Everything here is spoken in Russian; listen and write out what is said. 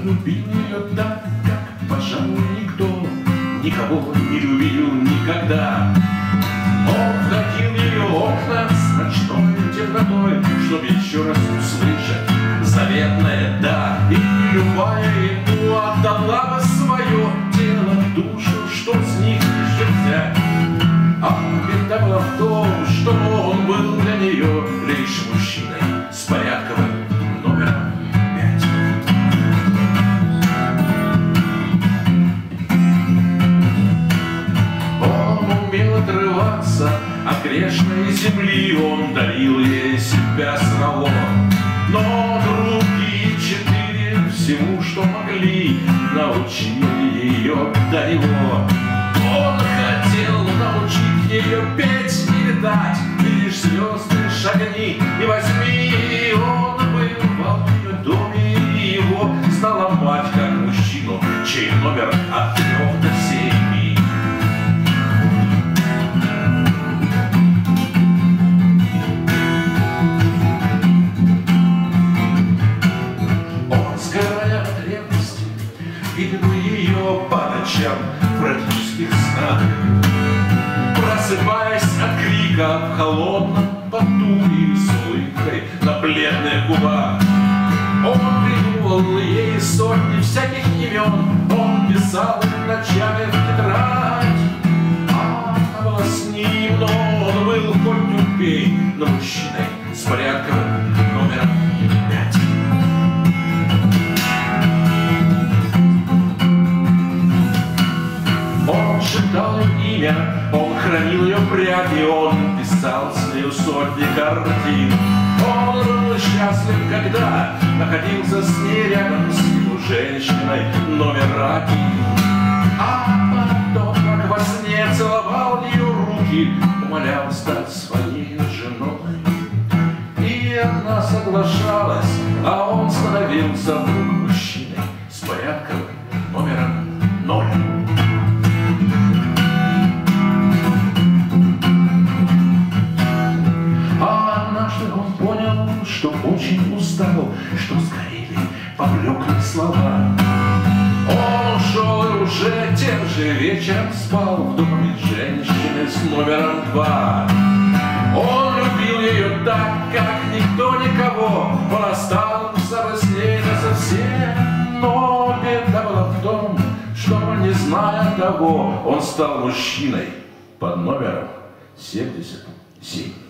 любил ее так, как, пожалуй, никто никого не любил никогда. Он входил в ее окна с ночной темнотой, чтоб еще раз услышать заветное «да». И любая ему отдала бы свое тело, душу, что с них еще взять. А беда была в том, что он был для нее лишь мужчиной с порядковым номером 5. Он умел отрываться от грешной земли, он дарил ей себя самого. Но другие 4 всему, что могли, научили ее до него. Он хотел научить ее петь и летать, и лишь звезды шагни и возьми. Он был в ее доме, и его знала мать как мужчину, чей номер от 3 до 7. Он, сгорая от ревности, видел ее по ночам в эротических снах, просыпаясь от крика в холодном поту и с улыбкой на бледных губах. Он придумывал ей сотни всяких имен, он писал их ночами в тетрадь. Она была с ним, но он был хоть убей, но мужчиной с порядковым номером 5. Он шептал ее имя, он хранил ее пряди, он писал с нею сотни картин. Он был счастлив, когда находился с ней рядом, с его женщиной номер 1. А потом, как во сне, целовал ее руки, умолял стать своей женой. И она соглашалась, а он становился вдруг мужчиной с порядковым номером 0. Он понял, что очень устал, что сгорели, поблекли слова. Он ушел и уже тем же вечером спал в доме женщины с номером 2. Он любил ее так, как никто никого, он остался бы с ней насовсем. Но беда была в том, что, не зная того, он стал мужчиной под номером 77.